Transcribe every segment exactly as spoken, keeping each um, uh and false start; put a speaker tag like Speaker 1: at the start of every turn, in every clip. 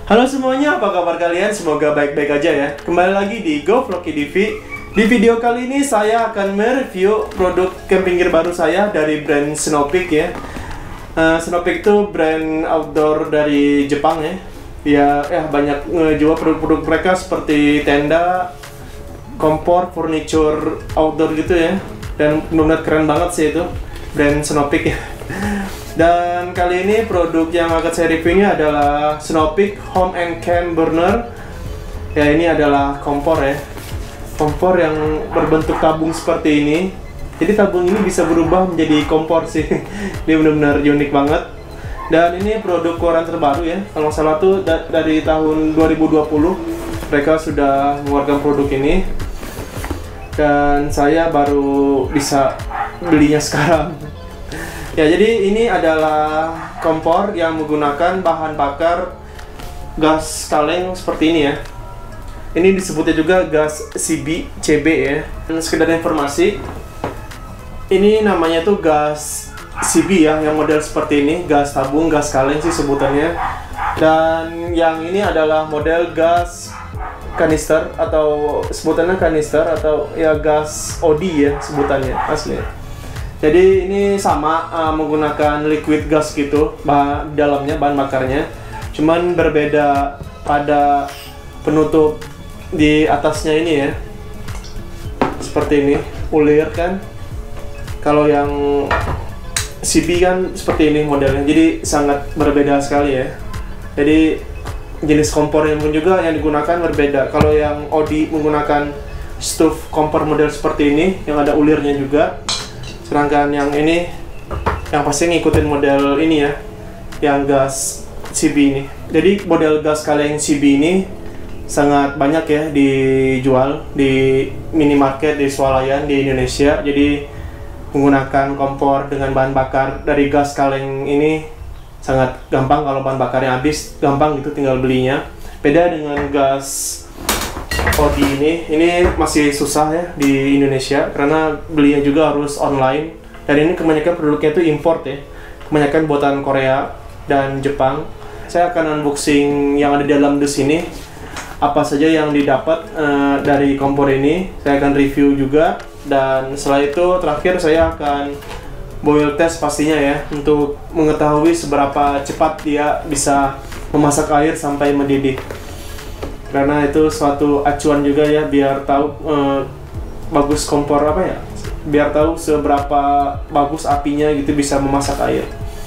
Speaker 1: Halo semuanya, apa kabar kalian? Semoga baik-baik aja ya. Kembali lagi di Go Vlogi T V. Di video kali ini saya akan mereview produk camping gear baru saya dari brand Snow-Peak ya. uh, Snow-Peak itu brand outdoor dari Jepang ya. Ya, ya banyak ngejual produk-produk mereka seperti tenda, kompor, furniture outdoor gitu ya. Dan benar-benar keren banget sih itu brand Snow-Peak ya. Dan kali ini produk yang akan saya review ini adalah Snow-Peak Home and Camp Burner. Ya, ini adalah kompor ya. Kompor yang berbentuk tabung seperti ini. Jadi tabung ini bisa berubah menjadi kompor sih. Dia benar-benar unik banget. Dan ini produk keluaran terbaru ya. Kalau nggak salah tuh da dari tahun dua ribu dua puluh mereka sudah mengeluarkan produk ini. Dan saya baru bisa belinya sekarang. Ya, jadi ini adalah kompor yang menggunakan bahan bakar gas kaleng seperti ini ya. Ini disebutnya juga gas C B, C B ya. Dan sekedar informasi, ini namanya tuh gas C B ya, yang model seperti ini, gas tabung, gas kaleng sih sebutannya. Dan yang ini adalah model gas kanister atau sebutannya kanister atau ya gas O D ya sebutannya asli. Jadi ini sama uh, menggunakan liquid gas gitu bahan dalamnya, bahan bakarnya. Cuman berbeda pada penutup di atasnya ini ya. Seperti ini, ulir kan. Kalau yang C B kan seperti ini modelnya. Jadi sangat berbeda sekali ya. Jadi jenis kompornya pun juga yang digunakan berbeda. Kalau yang O D menggunakan stove kompor model seperti ini yang ada ulirnya juga. Sedangkan yang ini yang pasti ngikutin model ini ya, yang gas C B ini. Jadi model gas kaleng C B ini sangat banyak ya dijual di minimarket di swalayan di Indonesia. Jadi menggunakan kompor dengan bahan bakar dari gas kaleng ini sangat gampang. Kalau bahan bakarnya habis, gampang gitu tinggal belinya. Beda dengan gas O D ini, ini masih susah ya di Indonesia karena belinya juga harus online. Dan ini kebanyakan produknya itu import ya, kebanyakan buatan Korea dan Jepang. Saya akan unboxing yang ada di dalam dus ini, apa saja yang didapat uh, dari kompor ini. Saya akan review juga, dan setelah itu terakhir saya akan boil test pastinya ya, untuk mengetahui seberapa cepat dia bisa memasak air sampai mendidih. Karena itu suatu acuan juga ya, biar tahu eh, bagus kompor apa ya, biar tahu seberapa bagus apinya gitu bisa memasak air.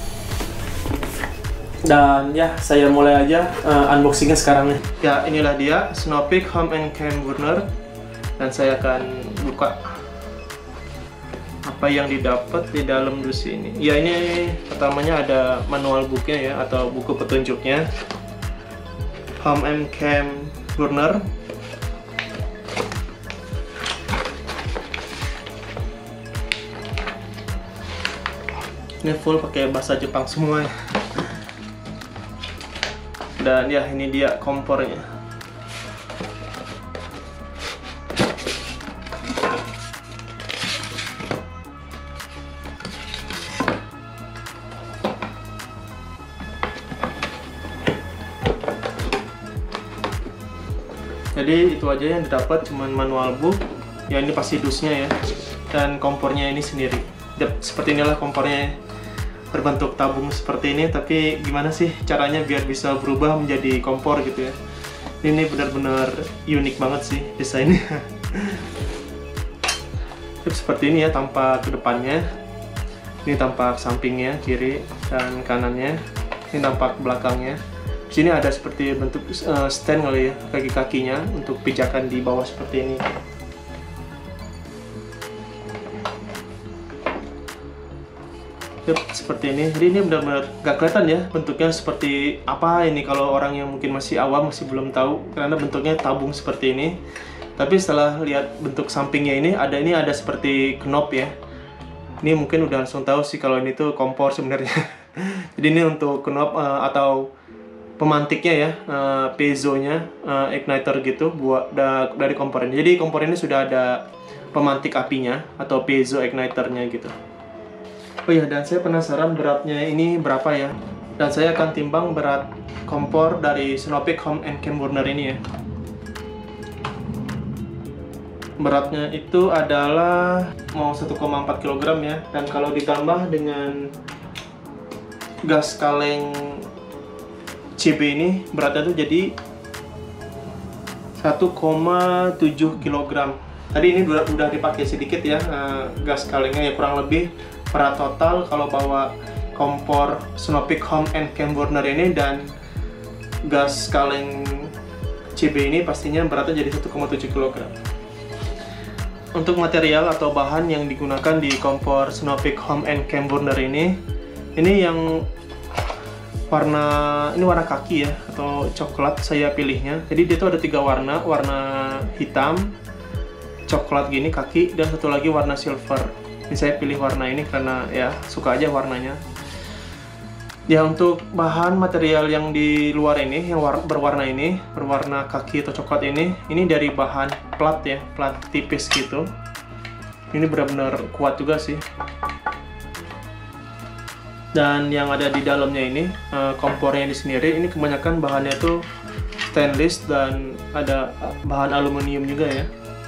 Speaker 1: Dan ya, saya mulai aja uh, unboxingnya sekarang nih. Ya, inilah dia Snow-Peak Home and Camp Burner. Dan saya akan buka apa yang didapat di dalam dus ini. Ya, ini pertamanya ada manual booknya ya, atau buku petunjuknya. Home and Camp Burner. Ini full pakai bahasa Jepang semua. Dan ya, ini dia kompornya. Jadi itu aja yang didapat, cuman manual book. Ya, ini pasti dusnya ya. Dan kompornya ini sendiri. Seperti inilah kompornya, berbentuk tabung seperti ini. Tapi gimana sih caranya biar bisa berubah menjadi kompor gitu ya. Ini benar-benar unik banget sih desainnya. Seperti ini ya tampak ke depannya. Ini tampak sampingnya, kiri dan kanannya. Ini tampak belakangnya. Di sini ada seperti bentuk uh, stand kali ya, kaki-kakinya untuk pijakan di bawah seperti ini. Yep, seperti ini. Jadi ini benar-benar gak kelihatan ya bentuknya seperti apa ini kalau orang yang mungkin masih awam, masih belum tahu, karena bentuknya tabung seperti ini. Tapi setelah lihat bentuk sampingnya ini, ada ini ada seperti knob ya. Ini mungkin udah langsung tahu sih kalau ini tuh kompor sebenarnya. Jadi ini untuk knob uh, atau pemantiknya ya, uh, piezonya, uh, igniter gitu buat da dari kompor ini. Jadi kompor ini sudah ada pemantik apinya atau piezo igniternya gitu. Oh iya, dan saya penasaran beratnya ini berapa ya. Dan saya akan timbang berat kompor dari Sinopec Home and Camp Burner ini ya. Beratnya itu adalah mau satu koma empat kilogram ya, dan kalau ditambah dengan gas kaleng C B ini beratnya tuh jadi satu koma tujuh kilogram. Tadi ini udah, udah dipakai sedikit ya gas kalengnya ya, kurang lebih berat total kalau bawa kompor Sinopec Home and Camp Burner ini dan gas kaleng C B ini pastinya beratnya jadi satu koma tujuh kilogram. Untuk material atau bahan yang digunakan di kompor Sinopec Home and Camp Burner ini, ini yang warna ini warna kaki ya atau coklat saya pilihnya. Jadi dia tuh ada tiga warna, warna hitam, coklat gini kaki, dan satu lagi warna silver. Ini saya pilih warna ini karena ya suka aja warnanya. Ya untuk bahan material yang di luar ini, yang berwarna ini, berwarna kaki atau coklat ini, ini dari bahan plat ya, plat tipis gitu. Ini benar-benar kuat juga sih. Dan yang ada di dalamnya ini, kompornya ini sendiri, ini kebanyakan bahannya tuh stainless dan ada bahan aluminium juga ya.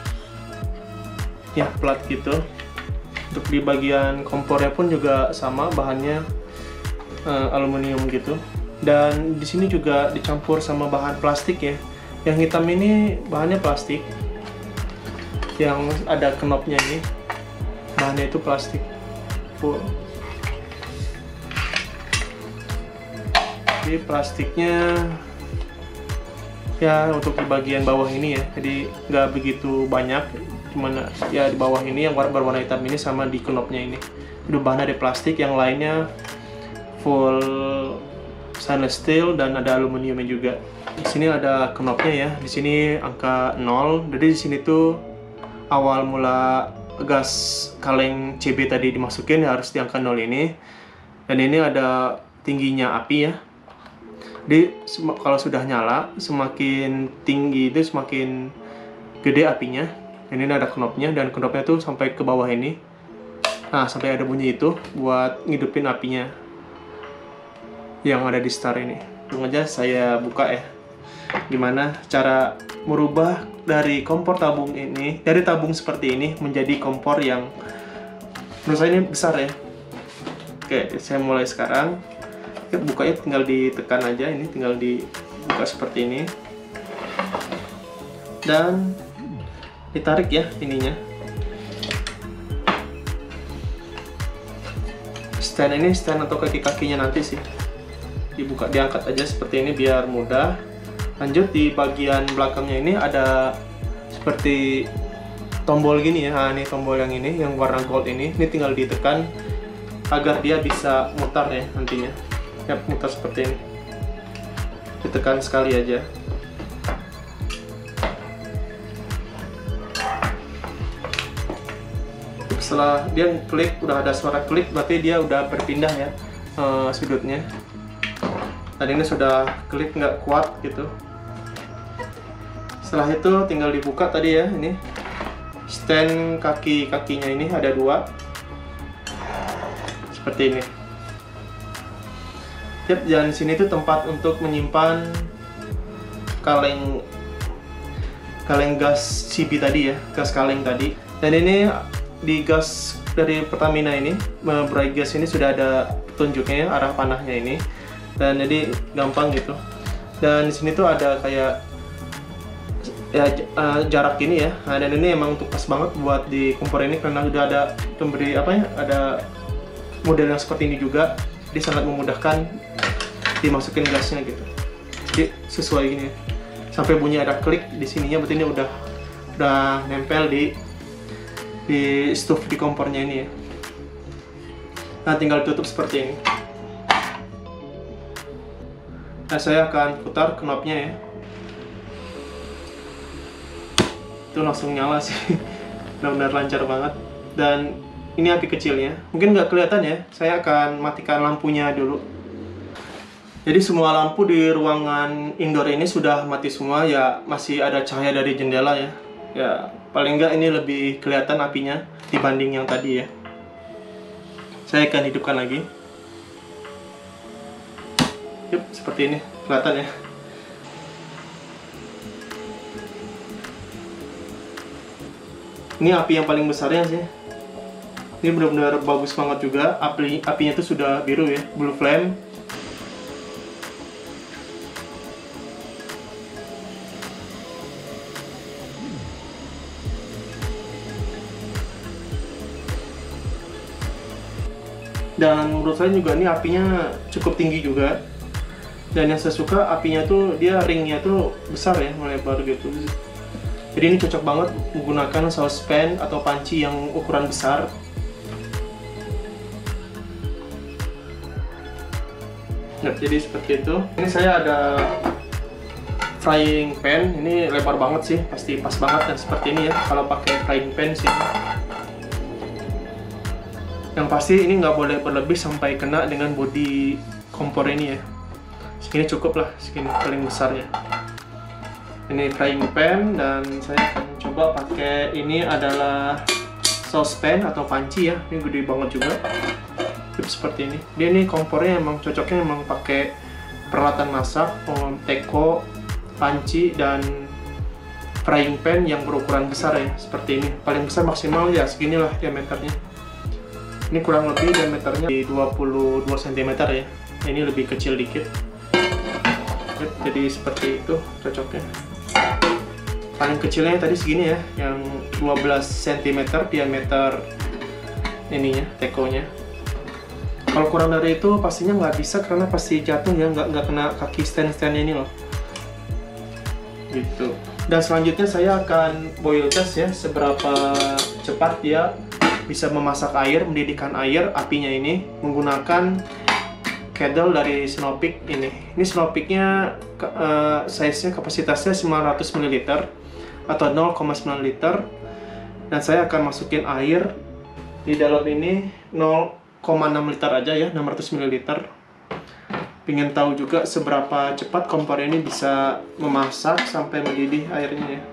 Speaker 1: Ya plat gitu. Untuk di bagian kompornya pun juga sama bahannya. Uh, aluminium gitu, dan di sini juga dicampur sama bahan plastik ya. Yang hitam ini bahannya plastik, yang ada knopnya ini bahannya itu plastik full. Jadi plastiknya ya untuk di bagian bawah ini ya, jadi nggak begitu banyak, cuman ya di bawah ini yang berwarna hitam ini sama di knopnya ini itu bahan dari plastik, yang lainnya full stainless steel dan ada aluminiumnya juga. Di sini ada knopnya ya. Di sini angka nol. Jadi di sini tuh awal mula gas kaleng C B tadi dimasukin harus di angka nol ini. Dan ini ada tingginya api ya. Jadi kalau sudah nyala, semakin tinggi itu semakin gede apinya. Dan ini ada knopnya, dan knopnya tuh sampai ke bawah ini. Nah, sampai ada bunyi itu buat ngidupin apinya yang ada di start ini. Langsung aja saya buka ya, gimana cara merubah dari kompor tabung ini, dari tabung seperti ini menjadi kompor yang menurut saya ini besar ya. Oke, saya mulai sekarang. Oke, bukanya tinggal ditekan aja, ini tinggal dibuka seperti ini dan ditarik ya ininya. Stand ini stand atau kaki-kakinya nanti sih dibuka, diangkat aja seperti ini biar mudah. Lanjut di bagian belakangnya ini ada seperti tombol gini ya. Nah, ini tombol yang ini yang warna gold ini, ini tinggal ditekan agar dia bisa mutar ya nantinya. Ya, mutar seperti ini. Ditekan sekali aja. Setelah dia klik, udah ada suara klik, berarti dia udah berpindah ya uh, sudutnya. Dan ini sudah klik nggak kuat gitu. Setelah itu tinggal dibuka tadi ya, ini stand kaki-kakinya ini ada dua seperti ini. Yap, dan sini tuh tempat untuk menyimpan kaleng kaleng gas C B tadi ya, gas kaleng tadi. Dan ini di gas dari Pertamina ini, bright gas ini sudah ada petunjuknya ya, arah panahnya ini. Dan jadi gampang gitu. Dan di sini tuh ada kayak ya uh, jarak ini ya. Nah, dan ini emang untuk pas banget buat di kompor ini karena udah ada pemberi apa ya, ada model yang seperti ini juga. Jadi sangat memudahkan dimasukin gasnya gitu. Jadi sesuai gini ya. Sampai bunyi ada klik di sininya, berarti ini udah udah nempel di di stove di kompornya ini ya. Nah, tinggal tutup seperti ini. Nah, saya akan putar knopnya ya. Itu langsung nyala sih. Benar-benar lancar banget. Dan ini api kecilnya. Mungkin nggak kelihatan ya. Saya akan matikan lampunya dulu. Jadi semua lampu di ruangan indoor ini sudah mati semua ya. Masih ada cahaya dari jendela ya. Ya, paling nggak ini lebih kelihatan apinya dibanding yang tadi ya. Saya akan hidupkan lagi. Yup, seperti ini kelihatan ya. Ini api yang paling besarnya sih. Ini benar-benar bagus banget juga. Api apinya tuh sudah biru ya, blue flame. Dan menurut saya juga ini apinya cukup tinggi juga. Dan yang saya suka apinya tuh dia ringnya tuh besar ya, melebar gitu. Jadi ini cocok banget menggunakan saucepan atau panci yang ukuran besar. Nah, jadi seperti itu. Ini saya ada frying pan. Ini lebar banget sih, pasti pas banget dan seperti ini ya kalau pakai frying pan sih. Yang pasti ini nggak boleh berlebih sampai kena dengan bodi kompor ini ya. Segini cukup lah, segini paling besar ya. Ini frying pan dan saya akan coba pakai ini adalah saucepan atau panci ya. Ini gede banget juga. Seperti ini. Dia ini kompornya emang cocoknya emang pakai peralatan masak, teko, panci dan frying pan yang berukuran besar ya. Seperti ini. Paling besar maksimal ya seginilah diameternya. Ini kurang lebih diameternya di dua puluh dua sentimeter ya. Ini lebih kecil dikit. Jadi seperti itu cocoknya. Paling kecilnya tadi segini ya, yang dua belas sentimeter diameter ininya, tekonya. Kalau kurang dari itu pastinya nggak bisa karena pasti jatuh ya, nggak nggak kena kaki stand-standnya ini loh. Gitu. Dan selanjutnya saya akan boil test ya, seberapa cepat dia bisa memasak air, mendidihkan air apinya ini menggunakan kettle dari Sinopec ini. Ini Sinopecnya uh, size-nya kapasitasnya sembilan ratus mililiter atau nol koma sembilan liter. Dan saya akan masukin air di dalam ini nol koma enam liter aja ya, enam ratus mililiter. Pengen tahu juga seberapa cepat kompor ini bisa memasak sampai mendidih airnya ya.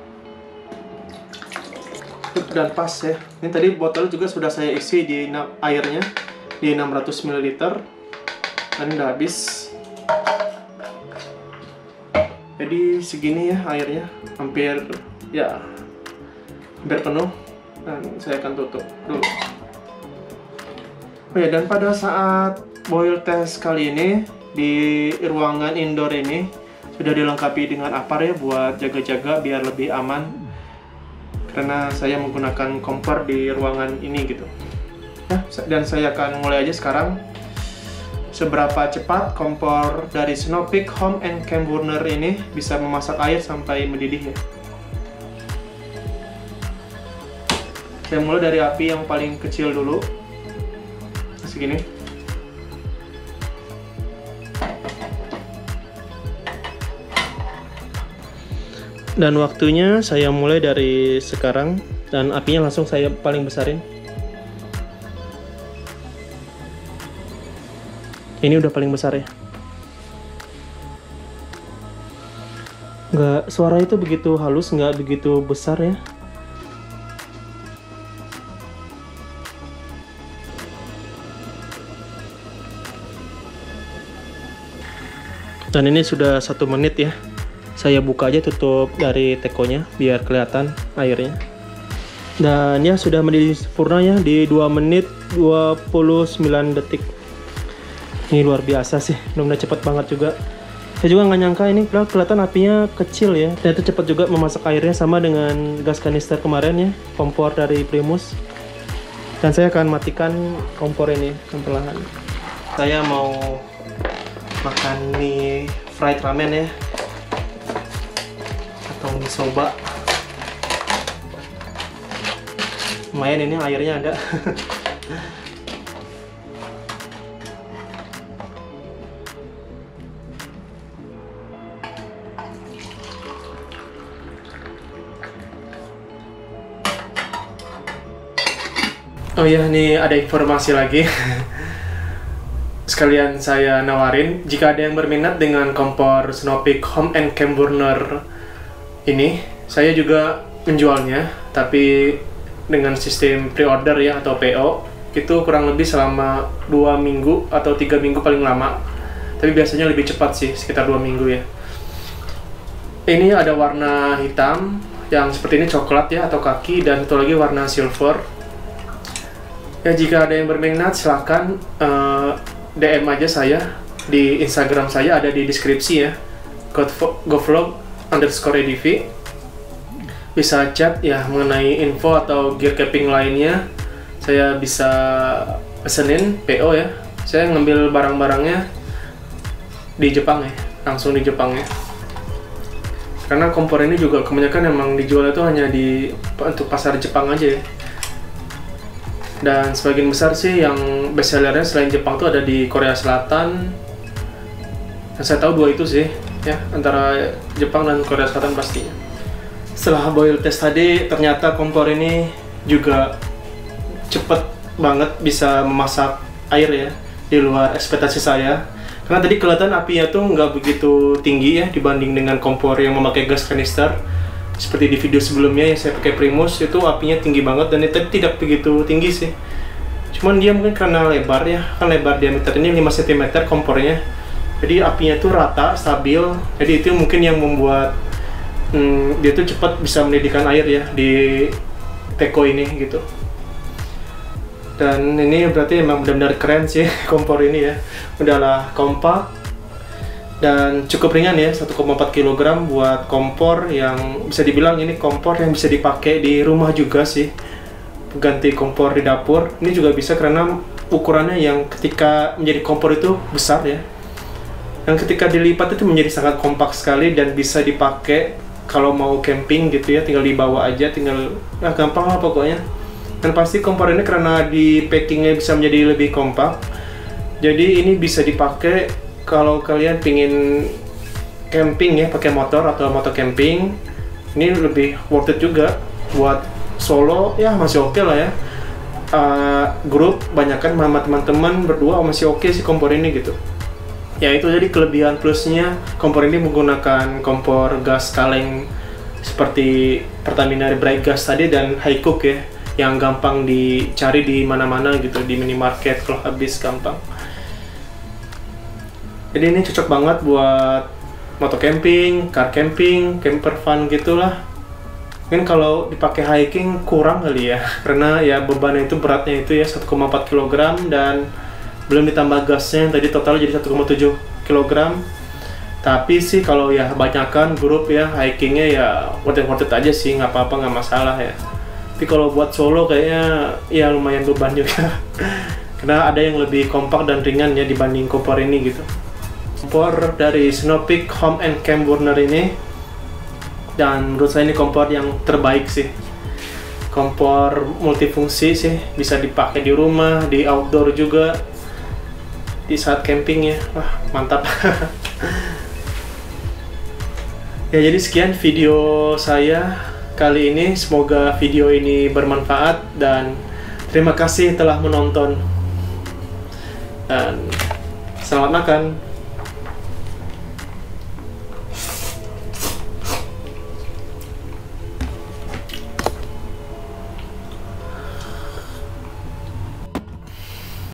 Speaker 1: Dan pas ya. Ini tadi botol juga sudah saya isi di airnya di enam ratus mililiter. Dan udah habis. Jadi segini ya airnya, hampir ya hampir penuh. Dan saya akan tutup dulu. Oh ya, dan pada saat boil test kali ini di ruangan indoor ini sudah dilengkapi dengan apar ya buat jaga-jaga biar lebih aman. Karena saya menggunakan kompor di ruangan ini gitu. Nah, dan saya akan mulai aja sekarang. Seberapa cepat kompor dari Sinopec Home and Camp Burner ini bisa memasak air sampai mendidih ya. Saya mulai dari api yang paling kecil dulu. Segini. Dan waktunya saya mulai dari sekarang dan apinya langsung saya paling besarin. Ini udah paling besar ya. Nggak, suara itu begitu halus, nggak begitu besar ya. Dan ini sudah satu menit ya. Saya buka aja tutup dari tekonya biar kelihatan airnya. Dan ya sudah mendidih sempurna ya di dua menit dua puluh sembilan detik. Ini luar biasa sih, benar-benar cepat banget juga. Saya juga nggak nyangka ini kelihatan apinya kecil ya. Dan itu cepat juga memasak airnya sama dengan gas kanister kemarin ya, kompor dari Primus. Dan saya akan matikan kompor ini perlahan. Saya mau makan mie fried ramen ya, atau mie soba. Lumayan ini airnya ada. Oh ya, ini ada informasi lagi. Sekalian saya nawarin, jika ada yang berminat dengan kompor Sinopec Home and Camp Burner ini, saya juga menjualnya, tapi dengan sistem pre-order ya atau P O. Itu kurang lebih selama dua minggu atau tiga minggu paling lama. tapi biasanya lebih cepat sih, sekitar dua minggu ya. Ini ada warna hitam yang seperti ini, coklat ya, atau kaki, dan satu lagi warna silver. Ya, jika ada yang berminat silahkan uh, D M aja saya di Instagram saya, ada di deskripsi ya, govlog underscore edv. Bisa chat ya mengenai info atau gear camping lainnya. Saya bisa pesenin P O ya. Saya ngambil barang-barangnya di Jepang ya, langsung di Jepang ya. Karena kompor ini juga kebanyakan emang dijual itu hanya di untuk pasar Jepang aja ya. Dan sebagian besar sih yang best sellernya selain Jepang tuh ada di Korea Selatan. Yang saya tahu dua itu sih ya, antara Jepang dan Korea Selatan pastinya. Setelah boil test tadi, ternyata kompor ini juga cepet banget bisa memasak air ya, di luar ekspektasi saya. Karena tadi kelihatan apinya tuh nggak begitu tinggi ya dibanding dengan kompor yang memakai gas kanister. Seperti di video sebelumnya yang saya pakai Primus, itu apinya tinggi banget, dan itu tidak begitu tinggi sih. Cuman dia mungkin karena lebar ya, kan lebar diameter ini lima sentimeter kompornya. Jadi apinya tuh rata, stabil. Jadi itu mungkin yang membuat Hmm, dia tuh cepat bisa mendidihkan air ya di teko ini gitu. Dan ini berarti emang benar-benar keren sih kompor ini ya. Udahlah kompak dan cukup ringan ya, satu koma empat kilogram buat kompor yang bisa dibilang ini kompor yang bisa dipakai di rumah juga sih. Ganti kompor di dapur. Ini juga bisa karena ukurannya yang ketika menjadi kompor itu besar ya. Yang ketika dilipat itu menjadi sangat kompak sekali dan bisa dipakai kalau mau camping gitu ya, tinggal dibawa aja, tinggal nah gampang lah pokoknya. Dan pasti kompor ini karena di packingnya bisa menjadi lebih kompak, jadi ini bisa dipakai kalau kalian pingin camping ya, pakai motor atau motor camping. Ini lebih worth it juga. Buat solo ya masih oke okay lah ya. Uh, grup banyakan sama teman-teman berdua masih oke okay sih kompor ini gitu. Ya itu jadi kelebihan plusnya, kompor ini menggunakan kompor gas kaleng seperti Pertamina Bright Gas tadi dan high cook ya, yang gampang dicari di mana-mana gitu, di minimarket kalau habis gampang. Jadi ini cocok banget buat motor camping, car camping, camper fun gitulah. Mungkin kalau dipakai hiking kurang kali ya, karena ya bebannya itu beratnya itu ya satu koma empat kilogram dan belum ditambah gasnya yang tadi total jadi satu koma tujuh kilogram. Tapi sih kalau ya banyakkan grup ya hikingnya ya worth it, worth it aja sih, nggak apa-apa, nggak masalah ya. Tapi kalau buat solo kayaknya ya lumayan beban juga. Karena ada yang lebih kompak dan ringan ya dibanding kompor ini gitu. Kompor dari Sinopec Home and Camp Burner ini, dan menurut saya ini kompor yang terbaik sih. Kompor multifungsi sih, bisa dipakai di rumah, di outdoor juga, di saat camping ya. Wah mantap. Ya jadi sekian video saya kali ini, semoga video ini bermanfaat dan terima kasih telah menonton dan selamat makan.